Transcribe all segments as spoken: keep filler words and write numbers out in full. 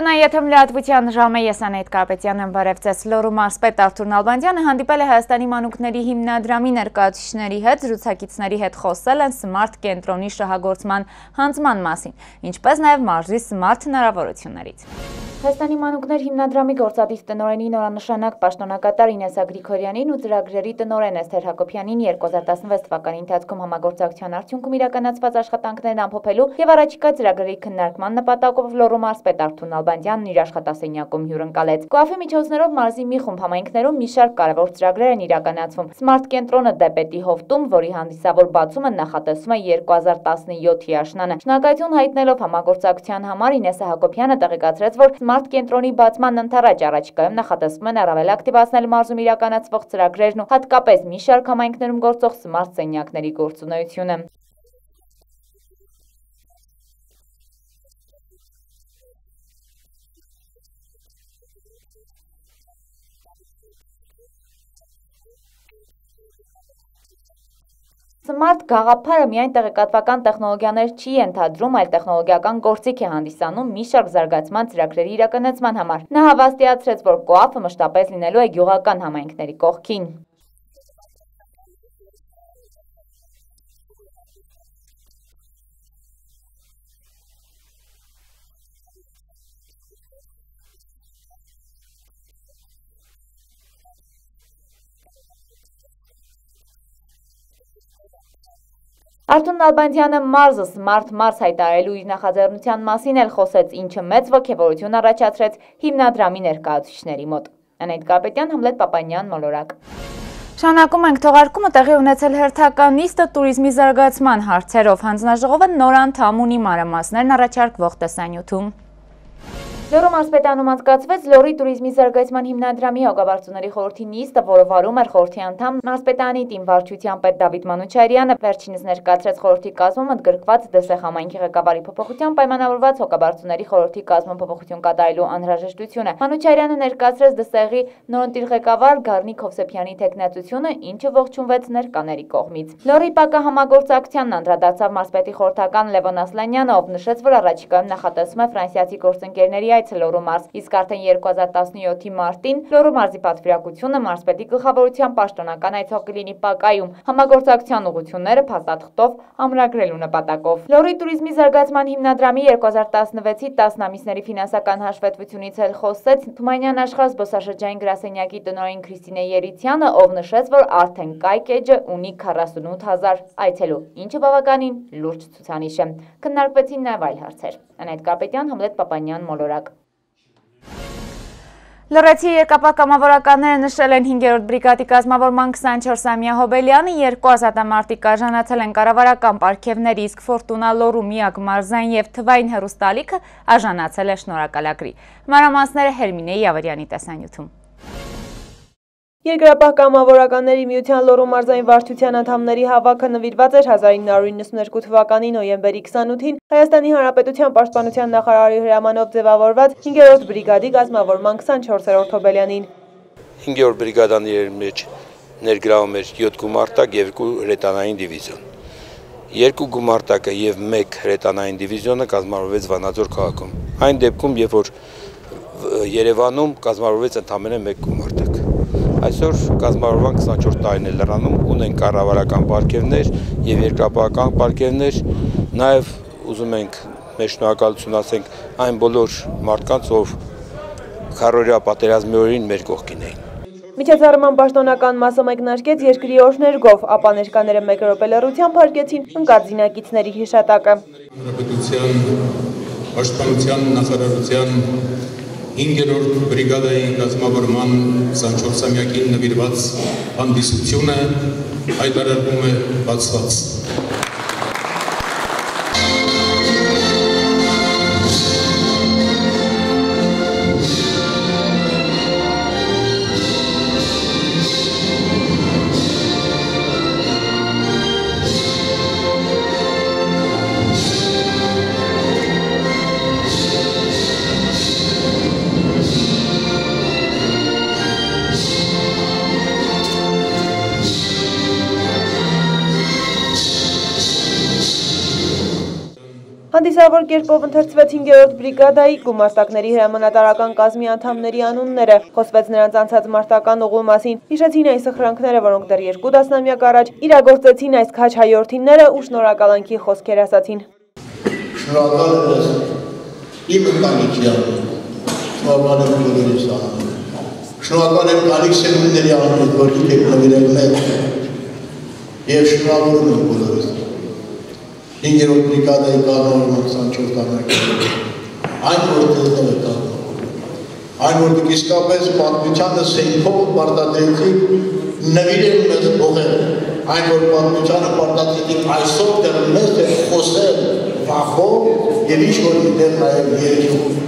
Լոռու եթերում լրատվության ժամը ես Անետ Կարպետյանն եմ, բարև ձեզ։ Լոռու մարզպետ Արթուր Նալբանդյանը հանդիպել է Հայաստանի մանուկների հիմնադրամի ներկայացուցիչների հետ, զրուցակիցների հետ խոսել են Smart կենտրոնի շահագործման հանձնման մասին, ինչպես նաև մարզի Smart հնարավորություններից։ Հայաստանի մանուկներ հիմնադրամի գործադիր տնօրենի նորանշանակ պաշտոնակատար Ինեսա Գրիգորյանին ու ծրագրերի տնօրեն Էսթեր Հակոբյանին երկու հազար տասնվեց թվականի ընթացքում համագործակցության արդյունքում իրականացված աշխատանքներն ամփոփելու եւ առաջիկա ծրագրերի քննարկման նպատակով Լոռու մարզպետ Արթուր Նալբանդյանն իր աշխատասենյակում հյուրընկալեց։ Կոաֆի միջոցներով մարզի մի խումբ համայնքներում մի շարք կարևոր ծրագրեր են իրականացվում։ Smart կենտրոնը Դեպետի հովտում, որի հանդիսավոր բացումը նախատեսվում է երկու հազար տասնյոթի աշնանը։ Շնորհակալություն հայտնելով համագործակցության համար Ինեսա Հակոբյանը տեղեկացրեց, որ Smart կենտրոնի բացման ընթരാճ առաջիկայում նախատեսվում են առավել ակտիվացնել մարզում իրականացվող ծրագրերն ու հատկապես մի շարք համայնքներում գործող Smart սենյակների գործունեությունը։ Smart գաղափարը միայն տեղեկատվական տեխնոլոգիաներ չի ենթադրում, այլ տեխնոլոգիական գործիք է հանդիսանում մի շարք զարգացման ծրագրերի իրականացման համար։ Նա հավաստիացրեց, որ կոաֆը մշտապես լինելու է գյուղական համայնքների կողքին։ Արթուր Նալբանդյանը մարզը Smart մարզ հայտարարելու իր նախաձեռնության մասին էլ խոսեց, ինչը մեծ ոգևորություն առաջացրեց հիմնադրամի ներկայացուցիչների մոտ։ Անետ Կարպետյան, Համլետ Պապանյան, Մոլորակ։ Շարունակում ենք թողարկումը տեղի ունեցել հերթական նիստը տուրիզմի զարգացման հարցերով։ Հանձնաժողովը նոր անդամ ունի մանրամասներն առաջարկվող տեսանյութում։ Լոռու մարզպետանում անցկացվեց Լոռի տուրիզմի զարգացման հիմնադրամի հոգաբարձուների խորհրդի նիստը, որը վարում էր խորհրդի անդամ մարզպետանի տիմ վարչության պետ Դավիթ Մանուչարյանը, վերջինս ներկայացրեց խորհրդի կազմում ընդգրկված ԴՍ համայնքի ղեկավարի փոփոխությամբ պայմանավորված հոգաբարձուների խորհրդի կազմում փոփոխություն կատարելու անհրաժեշտությունը։ Մանուչարյանը ներկայացրեց ԴՍ-ի նորընտիր ղեկավար Գառնիկ Հովսեփյանի թեկնածությունը, ինչը ողջունվեց ներկաների կողմից։ Լոռի ՊԱԿ-ը համագործակցությանն անդրադարձավ մարզպետի խորհրդական Լևոն Ասլանյանը, ով նշեց, որ առաջիկայում նախատեսվում է ֆրանսիացի գործընկերների Լոռու մարզ, իսկ արդեն երկու հազար տասնյոթի մարտին Լոռու մարզի պատվիրակությունը մարզպետի գլխավորությամբ պաշտոնական այցող կլինի ՊԱԿ-ում համագործակցության ուղղությունները փաստաթղթով ամրագրելու նպատակով։ Լոռի տուրիզմի զարգացման հիմնադրամի երկու հազար տասնվեցի տասնամիսների ֆինանսական հաշվետվությունից էլ խոսեց Թումանյան աշխարհ զբոսաշրջային գրասենյակի տնօրեն Քրիստինե Երիցյանը, ով նշեց, որ արդեն կայք էջը ունի քառասունութ հազար այցելու, ինչը բավականին լուրջ ցուցանիշ է։ Քննարկվեցին նաև այլ հարցեր։ Անետ Կարպետյան, Համլետ Պապանյան, Մոլորակ։ Լոռեցի երկապահ կամավորականները նշել են հինգերորդ բրիգադի կազմավորման քսանչորսամյա հոբելյանը, երկու ազատամարտիկ արժանացել են կառավարական պարգևների, իսկ Ֆորտունա Լոռու միակ մարզային և թվային հեռուստալիքը արժանացել է շնորհակալագրի։ Մանրամասները Հերմինե Յավարյանի տեսանյութում։ Երկրապահ կամավորականների միության Լոռու մարզային վարչության անդամների հավաքը նվիրված էր հազար ինը հարյուր իննսուններկու թվականի նոյեմբերի քսանութին Հայաստանի Հանրապետության պաշտպանության նախարարի հրամանով ձևավորված հինգերորդ բրիգադի կազմավորման քսանչորսերորդ հոբելյանին։ հինգերորդ բրիգադաների մեջ ներգրավում էր յոթ գումարտակ և երկու հրետանային դիվիզիոն։ Երկու գումարտակը և մեկ հրետանային դիվիզիոնը կազմավորվեց Վանաձոր քաղաքում։ Այն դեպքում, երբ որ Երևանում կազմավորվեց ընդամենը մեկ գումարտակ։ Այսօր կազմավորման քսանչորս տարին է լրանում, ունեն կառավարական պարգևներ և երկրապահական պարգևներ, նաև ուզում ենք մեր շնորհակալություն ասենք այն բոլոր մարդկանց, ով քառօրյա պատերազմի օրերին մեր կողքին էին։ Միջոցառման պաշտոնական մասը մեկնարկեց երկրի օրհներգով, ապա ներկաները մեկ րոպե լռությամբ հարգեցին ընկած զինակիցների հիշատակը։ Հանրապետության պաշտպանության նախարարության հինգերորդ բրիգադայի կազմավորման քսանչորսամյակին նվիրված հանդիսությունը հայտարարվում է բացված։ Հանդիսավոր կերպով ընթերցվեց հինգերորդ բրիգադայի գումարտակների հրամանատարական կազմի անդամների անունները, խոսվեց նրանց անցած մարտական ուղու մասին, հիշեցին այս սխրանքները, որոնք դեռ երկու տասնամյակ առաջ իրագործեցին այս քաջ հայորդիները ու շնորհակալանքի խոսքեր ասացին։ Շնորհակալ եմ իմ ընտանիքի անունով, շնորհակալ եմ բոլորիս անունով, շնորհակալ եմ գալիք սերունդների անունով, որ դուք եք նվիրել մեզ և շնորհավորում եմ բոլորիս։ Հինգերորդ բրիգադայի կազմավորման քսանչորս տարեկան այն որ տեսնել եք այն որ դուք իսկապես պատմությանը սեյքով պարտադրեցիք նվիրել մեզ փողել այն որ պատմությանը պարտադրեցիք այսօր դեռ մեզ է խոսել վախով եւ ինչ որ դեռ նաեւ երկու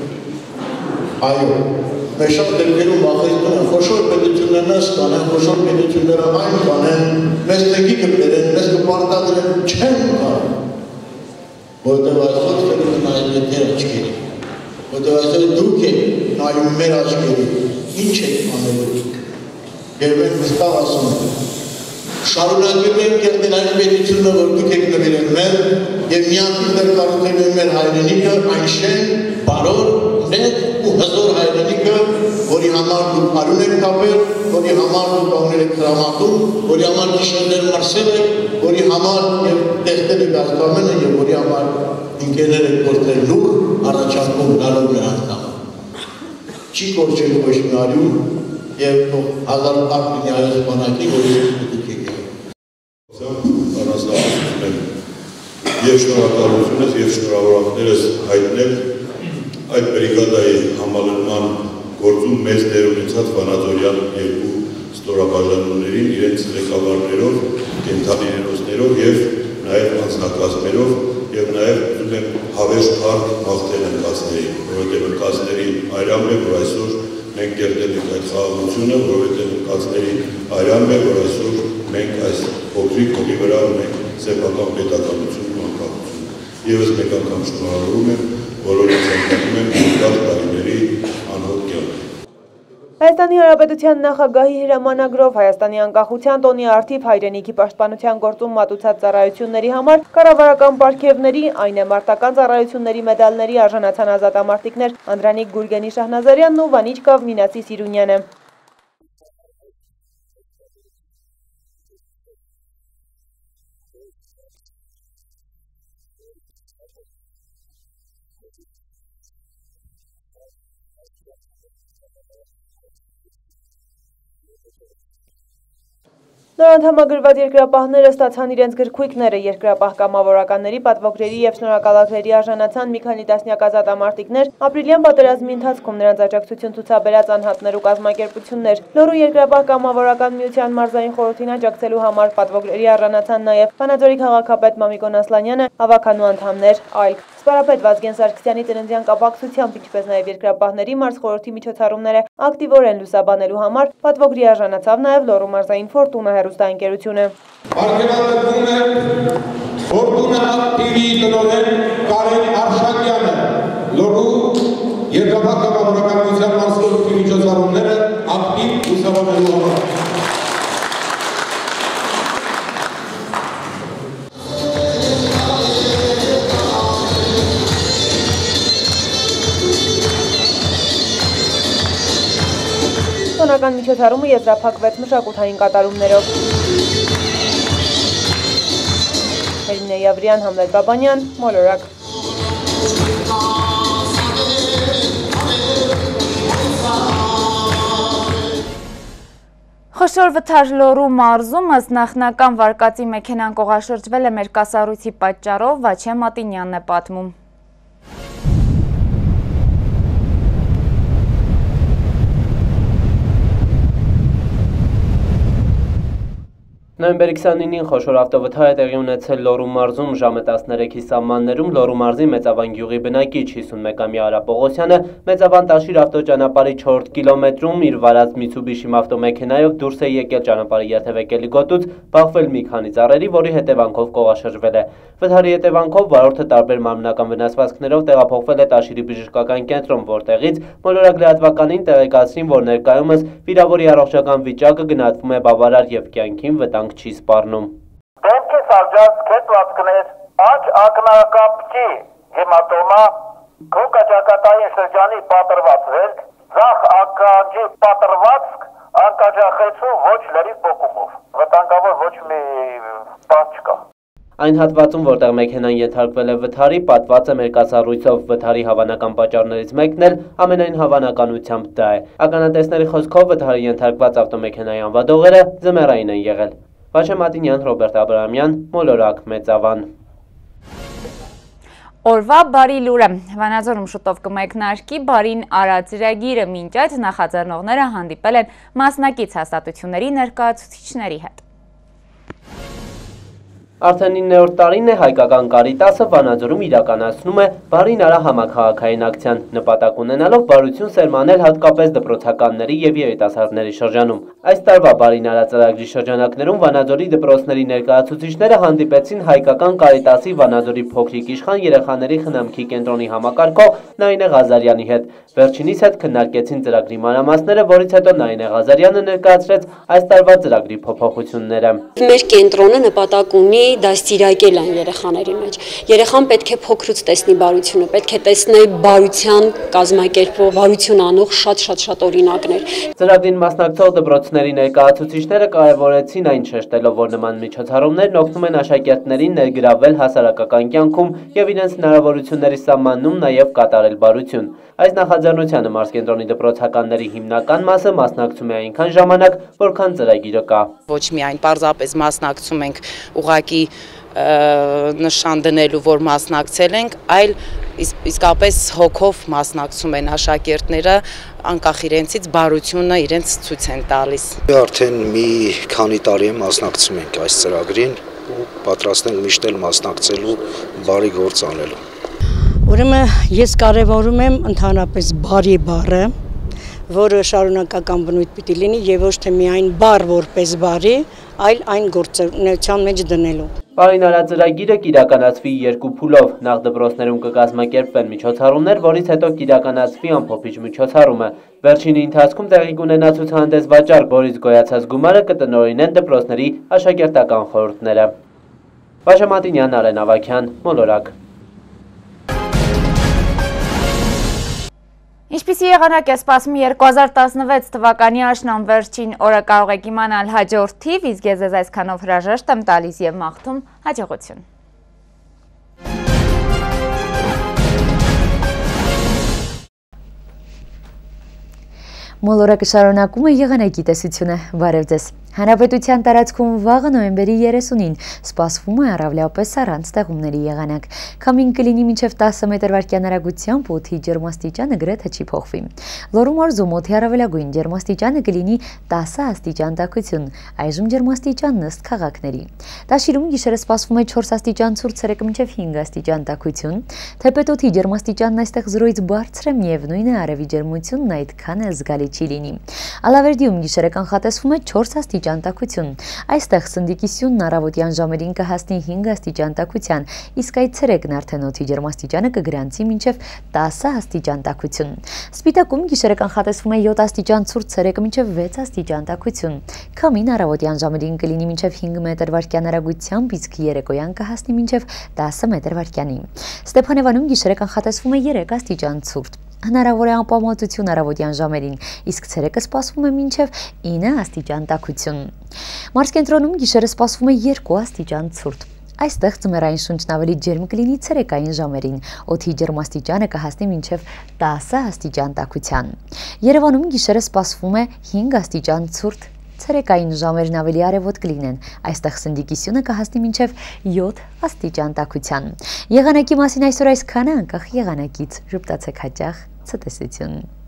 այո մեր շատ դեպքերում վախեցնում են խոշոր պետություններն կանեն խոշոր պետությունները այն կանեն մեզ մեկի կբերեն մեզ կպարտադրեն չեն կարող որտեղ այսօր պետք է նայել դեր աչքերի, որտեղ այսօր դուք եք նայում մեր աչքերի, ինչ եք անելու, և մենք վստահ ասում ենք, շարունակում ենք կերտել այն պետությունը, որ դուք եք նվիրել մեր, և միանգին դեր կառուցել են մեր հայրենիքը, այն շեն, բարոր, մեկ ու հզոր հայրենիքը, որի համար դուք արուն եք կապել, որի համար դուք ողներ եք հրամատում, որի համար գիշերներ մրսել եք, որի համար և տեսնել եք աստամենը և որի համար ինքերներ եք գործել լուր առաջարկում գալով նրանց համար։ Չի կորչելու ոչ մի արյուն և հազար տակ լինի այոս բանակի, որի դուք եք եղել։ Առանձնահատկություն եմ և շնորհակալությունս և շնորհավորանքներս հայտնել այդ բրիգադայի համալրման գործում մեծ դեր ունեցած վանաձորյան երկու ստորաբաժանումներին իրենց ղեկավարներով, կենդանի հերոսներով և նաև անձնակազմերով և նաև ուզում եմ հավերժ փառք մաղթել ընկածներին, որովհետև ընկածների այրամ է, որ այսօր մենք կերտել ենք այդ խաղաղությունը, որովհետև ընկածների այրամ է, որ այսօր մենք այս փոքրիկ հողի վրա ունենք սեփական պետականություն ու անկախություն։ Եվս մեկ անգամ շնորհավորում եմ, բոլորին ցանկանում եմ երկար տարիների անհոտ կյանք։ Հայաստանի Հանրապետության նախագահի հրամանագրով Հայաստանի անկախության տոնի առթիվ հայրենիքի պաշտպանության գործում մատուցած ծառայությունների համար կառավարական պարգևների, այն է մարտական ծառայությունների մեդալների արժանացան ազատամարտիկներ Անդրանիկ Գուրգենի Շահնազարյանն ու Վանիչկավ Մինասի Սիրունյանը։ Նրանց համագրված երկրապահները ստացան իրենց գրքույկները, երկրապահ կամավորականների պատվոգրերի և շնորհակալագրերի արժանացան մի քանի տասնյակ ազատամարտիկներ, ապրիլյան պատերազմի ընթացքում նրանց աջակցություն ցուցաբերած անհատներ ու կազմակերպություններ։ Լոռու երկրապահ կամավորական միության մարզային խորհրդին աջակցելու համար պատվոգրերի արժանացան նաև Վանաձորի քաղաքապետ Մամիկոն Ասլանյանը, հավաքանու անդամներ, այլ։ Սպարապետ Վազգեն Սարգսյանի ծննդյան կապակցությամբ, ինչպես նաև երկրապահների մարզխորհրդի միջոցառումները ակտիվորեն լուսաբանելու համար պատվոգրի արժանացավ նաև Լոռու մարզային Ֆորտունա հեռուստաընկերությունը։ Արգելատվում է Ֆորտունա տի վի տնօրեն Կարեն Արշակյանը, Լոռու երկրապահ կամավորական միության մարզխորհրդի միջոցառումները ակտիվ լուսաբանելու համար։ Տոնական միջոցառումը եզրափակվեց մշակութային կատարումներով։ Հելինե Յավրյան, Համլետ Բաբանյան, Մոլորակ։ Խոշոր վթար Լոռու մարզում ըստ նախնական վարկածի մեքենան կողաշրջվել է մերկասառույցի պատճառով, Վաչե Մատինյանն է պատմում։ Նոյեմբերի քսանինին խոշոր ավտովթար է տեղի ունեցել Լոռու մարզում ժամը տասներեքի սահմաններում Լոռու մարզի Մեծավան գյուղի բնակիչ հիսունմեկամյա Արա Պողոսյանը Մեծավան Տաշիր ավտոճանապարհի չորրորդ կիլոմետրում իր վարած Միցուբիշի ավտոմեքենայով դուրս է եկել ճանապարհի երթևեկելի գոտուց, բախվել մի քանի ծառերի, որի հետևանքով կողաշրջվել է։ Վթարի հետևանքով վարորդը տարբեր մարմնական վնասվածքներով տեղափոխվել է Տաշիրի բժշկական կենտրոն, որտեղից մոլորակ լրատվականին տեղեկացրին, որ ներկայումս վիրավորի առողջական վիճակը գնահատվում է բավարար եւ կյանքին վտանգ չի սպառնում։ Դեմքի սարժած քետվածքներ, աջ ակնակապքի հեմատոմա, գոկաճակատային շրջանի պատրված վերք, ձախ ականջի պատրվածք, անկաջախեցու ոչ լրիվ պոկումով, վտանգավոր ոչ մի բան չկա։ Այն հատվածում, որտեղ մեքենան ենթարկվել է վթարի, պատված է մերկասառույցով, վթարի հավանական պատճառներից մեկն էլ ամենայն հավանականությամբ դա է։ Ականատեսների խոսքով վթարի ենթարկված ավտոմեքենայի անվադողերը ձմեռային են եղել։ Վաշե Մատինյան, Ռոբերտ Աբրահամյան, Մոլորակ, Մեծավան։ Օրվա բարի լուրը, Վանաձորում շուտով կմեկնարկի բարին արա ծրագիրը, մինչ այդ նախաձեռնողները հանդիպել են մասնակից հաստատությունների ներկայացուցիչների հետ։ Արդեն իններորդ տարին է հայկական Կարիտասը Վանաձորում իրականացնում է բարին արա համաքաղաքային ակցիան, նպատակ ունենալով բարություն սերմանել հատկապես դպրոցականների և երիտասարդների շրջանում։ Այս տարվա բարին արա ծրագրի շրջանակներում Վանաձորի դպրոցների ներկայացուցիչները հանդիպեցին հայկական Կարիտասի Վանաձորի փոքրիկ իշխան երեխաների խնամքի կենտրոնի համակարգող Նայինե Ղազարյանի հետ։ Վերջինիս հետ քննարկեցին ծրագրի մանրամասները, որից հետո Նայինե Ղազարյանը ներկայացրեց այս տարվա ծրագրի փոփոխությունները։ Մեր կենտրոնը նպատակ ունի դաստիարակել այն երեխաների մեջ։ Երեխան պետք է փոքրուց տեսնի բարությունը, պետք է տեսնել բարության կազմակերպող, բարություն անող շատ-շատ-շատ օրինակներ։ Ծրագրին մասնակցող դպրոցների ներկայացուցիչները կարևորեցին այն շեշտելով, որ նման միջոցառումներն օգնում են աշակերտներին ներգրավվել հասարակական կյանքում և իրենց հնարավորությունների սահմանում նաև կատարել բարություն։ Այս նախաձեռնությանը Մարզկենտրոնի դպրոցականների հիմնական մասը մասնակցում է այնքան ժամանակ, որքան ծրագիրը կա։ Ոչ միայն պարզապես մասնակցում ենք ուղղակի նշան դնելու, որ մասնակցել ենք, այլ իսկապես հոգով մասնակցում են աշակերտները, անկախ իրենցից բարությունը իրենց ցույց են տալիս։ Արդեն մի քանի տարի մասնակցում ենք այս ծրագրին ու պատրաստ ենք միշտ էլ մասնակցելու, բարի գործ անելու։ Ուրեմն ես կարևորում եմ ընդհանրապես բարի բառը, որը շարունակական բնույթ պիտի լինի եւ ոչ թե միայն բառ որպես բարի, այլ այն գործունեության մեջ դնելու։ Բարին արա ծրագիրը կիրականացվի երկու փուլով, նախ դպրոցներում կկազմակերպվեն միջոցառումներ, որից հետո կիրականացվի ամփոփիչ միջոցառումը։ Վերջինի ընթացքում տեղի կունենա ցուցահանդես վաճառք, որից գոյացած գումարը կտնօրինեն դպրոցների աշակերտական խորհուրդները։ Վաշե Մատինյան, Արեն Ավագյան, Մոլորակ։ Ինչպիսի եղանակ է սպասում երկու հազար տասնվեց թվականի աշնան վերջին օրը կարող եք իմանալ հաջորդ թիվ, իսկ ես ձեզ այսքանով հրաժեշտ եմ տալիս և մաղթում հաջողություն։ Մոլորակը շարունակում է եղանակի տեսությունը, բարև ձեզ։ Հանրապետության տարածքում վաղը նոյեմբերի երեսունին սպասվում է առավելապես առանց ստեղումների եղանակ։ Քամին կլինի մինչև տասը մետր վարկյան հեռագությամբ, օդի ջերմաստիճանը գրեթե չի փոխվի։ Լոռու մարզում օդի առավելագույն ջերմաստիճանը կլինի տասը աստիճան տաքություն, այժմ ջերմաստիճանն ըստ քաղաքների։ Տաշիրում գիշերը սպասվում է չորս աստիճան ցուրտ, ցերեկը մինչև հինգ աստիճան տաքություն։ Թեպետ օդի ջերմաստիճանն այստեղ զրոյից բարձր է, միևնույն է արևի ջերմությունն այդքան է զգալի չի լինի։ Ալավերդիում գիշերը կանխատեսվում է չորս աստիճան տաքություն։ Այստեղ սնդիկի սյունն առավոտյան ժամերին կհասնի հինգ աստիճան տաքության, իսկ այդ ցերեկն արդեն օդի ջերմաստիճանը կգրանցի մինչև տասը աստիճան տաքություն։ Սպիտակում գիշերը կանխատեսվում է յոթ աստիճան ցուրտ, ցերեկը մինչև վեց աստիճան տաքություն։ Քամին առավոտյան ժամերին կլինի մինչև հինգ մետր վարկյան հեռագությամբ, իսկ երեկոյան կհասնի մինչև տասը մետր վարկյանի։ Ստեփանևանում գիշերը կանխատեսվում է երեք աստիճան ցուրտ։ Հնարավոր է անպամոտություն առավոտյան ժամերին, իսկ ցերեկը սպասվում է մինչև ինը աստիճան տաքություն։ Մարզկենտրոնում գիշերը սպասվում է երկու աստիճան ցուրտ։ Այստեղ ձմեռային շունչն ավելի ջերմ կլինի ցերեկային ժամերին, օդի ջերմաստիճանը կհասնի մինչև տասը աստիճան տաքության։ Երևանում գիշերը սպասվում է հինգ աստիճան ցուրտ, ցերեկային ժամերն ավելի արևոտ կլինեն, այստեղ սնդիկի սյունը կհասնի մինչև յոթ աստիճան տաքության։ Եղանակի մասին այսօր այսքանը, անկախ եղանակից, ժպտացեք հաճախ ցտեսություն։